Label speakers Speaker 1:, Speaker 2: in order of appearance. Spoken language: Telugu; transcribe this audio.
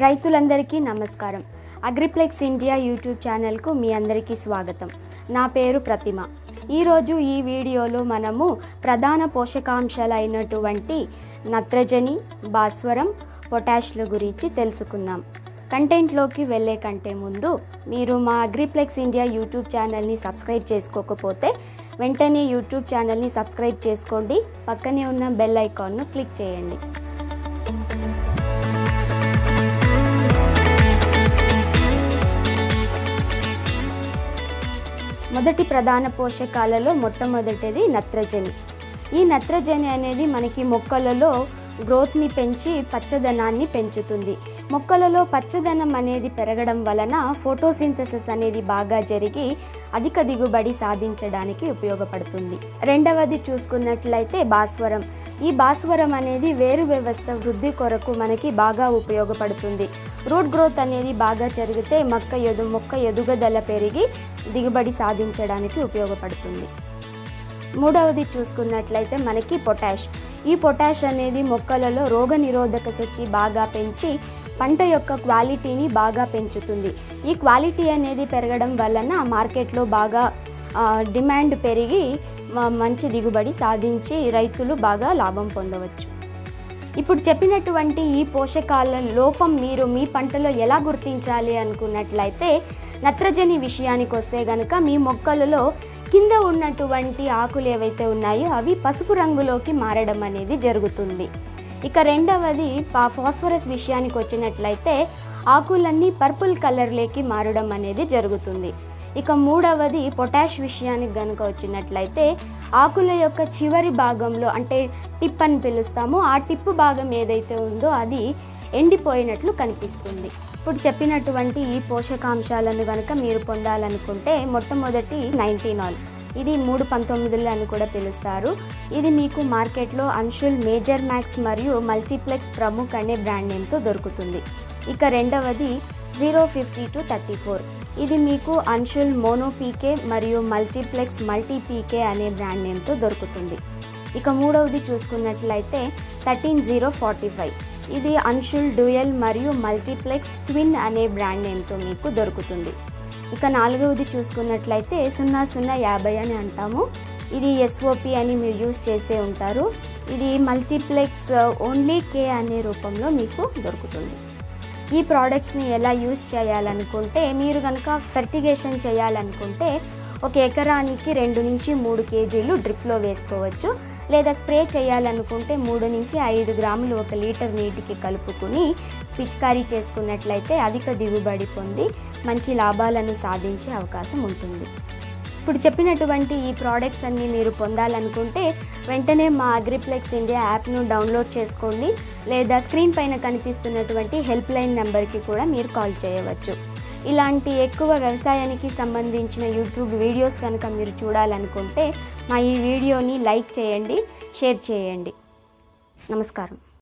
Speaker 1: రైతులందరికీ నమస్కారం. అగ్రిప్లెక్స్ ఇండియా యూట్యూబ్ ఛానల్కు మీ అందరికీ స్వాగతం. నా పేరు ప్రతిమ. ఈరోజు ఈ వీడియోలో మనము ప్రధాన పోషకాంశాలైనటువంటి నత్రజని, భాస్వరం, పొటాష్ల గురించి తెలుసుకుందాం. కంటెంట్లోకి వెళ్ళే కంటే ముందు మీరు మా అగ్రిప్లెక్స్ ఇండియా యూట్యూబ్ ఛానల్ని సబ్స్క్రైబ్ చేసుకోకపోతే వెంటనే యూట్యూబ్ ఛానల్ని సబ్స్క్రైబ్ చేసుకోండి. పక్కనే ఉన్న బెల్ ఐకాన్ను క్లిక్ చేయండి. మొదటి ప్రధాన పోషకాలలో మొట్టమొదటిది నత్రజని. ఈ నత్రజని అనేది మనకి మొక్కలలో గ్రోత్ని పెంచి పచ్చదనాన్ని పెంచుతుంది. మొక్కలలో పచ్చదనం అనేది పెరగడం వలన ఫోటోసింథసిస్ అనేది బాగా జరిగి అధిక దిగుబడి సాధించడానికి ఉపయోగపడుతుంది. రెండవది చూసుకున్నట్లయితే భాస్వరం. ఈ భాస్వరం అనేది వేరు వ్యవస్థ వృద్ధి కొరకు మనకి బాగా ఉపయోగపడుతుంది. రూట్ గ్రోత్ అనేది బాగా జరిగితే మొక్క ఎదుగుదల పెరిగి దిగుబడి సాధించడానికి ఉపయోగపడుతుంది. మూడవది చూసుకున్నట్లయితే మనకి పొటాష్. ఈ పొటాష్ అనేది మొక్కలలో రోగనిరోధక శక్తి బాగా పెంచి పంట యొక్క క్వాలిటీని బాగా పెంచుతుంది. ఈ క్వాలిటీ అనేది పెరగడం వలన మార్కెట్లో బాగా డిమాండ్ పెరిగి మంచి దిగుబడి సాధించి రైతులు బాగా లాభం పొందవచ్చు. ఇప్పుడు చెప్పినటువంటి ఈ పోషకాల లోపం మీరు మీ పంటలో ఎలా గుర్తించాలి అనుకున్నట్లయితే నత్రజని విషయానికి వస్తే కనుక మీ మొక్కలలో కింద ఉన్నటువంటి ఆకులు ఏవైతే ఉన్నాయో అవి పసుపు రంగులోకి మారడం అనేది జరుగుతుంది. ఇక రెండవది ఫాస్ఫరస్ విషయానికి వచ్చినట్లయితే ఆకులన్నీ పర్పుల్ కలర్లోకి మారడం అనేది జరుగుతుంది. ఇక మూడవది పొటాష్ విషయానికి కనుక వచ్చినట్లయితే ఆకుల యొక్క చివరి భాగంలో అంటే టిప్ అని పిలుస్తామో ఆ టిప్ భాగం ఏదైతే ఉందో అది ఎండిపోయినట్లు కనిపిస్తుంది. ఇప్పుడు చెప్పినటువంటి ఈ పోషకాంశాలను కనుక మీరు పొందాలనుకుంటే మొట్టమొదటి 19 ఇది 319 అని కూడా పిలుస్తారు. ఇది మీకు మార్కెట్లో అన్షుల్, మేజర్ మ్యాక్స్ మరియు మల్టీప్లెక్స్ ప్రముఖ్ అనే బ్రాండ్ నేమ్తో దొరుకుతుంది. ఇక రెండవది 05234 ఇది మీకు అన్షుల్ మోనో పీకే మరియు మల్టీప్లెక్స్ మల్టీ పీకే అనే బ్రాండ్ నేమ్తో దొరుకుతుంది. ఇక మూడవది చూసుకున్నట్లయితే 13045 ఇది అన్షుల్ డ్యూయల్ మరియు మల్టీప్లెక్స్ ట్విన్ అనే బ్రాండ్ నేమ్తో మీకు దొరుకుతుంది. ఇక నాలుగవది చూసుకున్నట్లయితే 0050 అని అంటాము. ఇది ఎస్ఓపి అని మీరు యూజ్ చేసే ఉంటారు. ఇది మల్టీప్లెక్స్ ఓన్లీ కే అనే రూపంలో మీకు దొరుకుతుంది. ఈ ప్రోడక్ట్స్ని ఎలా యూజ్ చేయాలనుకుంటే మీరు కనుక ఫెర్టిగేషన్ చేయాలనుకుంటే ఒక ఎకరానికి 2 నుంచి 3 కేజీలు డ్రిప్లో వేసుకోవచ్చు. లేదా స్ప్రే చేయాలనుకుంటే 3 నుంచి 5 గ్రాములు 1 లీటర్ నీటికి కలుపుకుని పిచికారీ చేసుకున్నట్లయితే అధిక దిగుబడి పొంది మంచి లాభాలను సాధించే అవకాశం ఉంటుంది. ఇప్పుడు చెప్పినటువంటి ఈ ప్రోడక్ట్స్ అన్నీ మీరు పొందాలనుకుంటే వెంటనే మా అగ్రిప్లెక్స్ ఇండియా యాప్ను డౌన్లోడ్ చేసుకోండి. లేదా స్క్రీన్ పైన కనిపిస్తున్నటువంటి హెల్ప్ లైన్ నెంబర్కి కూడా మీరు కాల్ చేయవచ్చు. ఇలాంటి ఎక్కువ వ్యవసాయానికి సంబంధించిన యూట్యూబ్ వీడియోస్ కనుక మీరు చూడాలనుకుంటే మా ఈ వీడియోని లైక్ చేయండి, షేర్ చేయండి. నమస్కారం.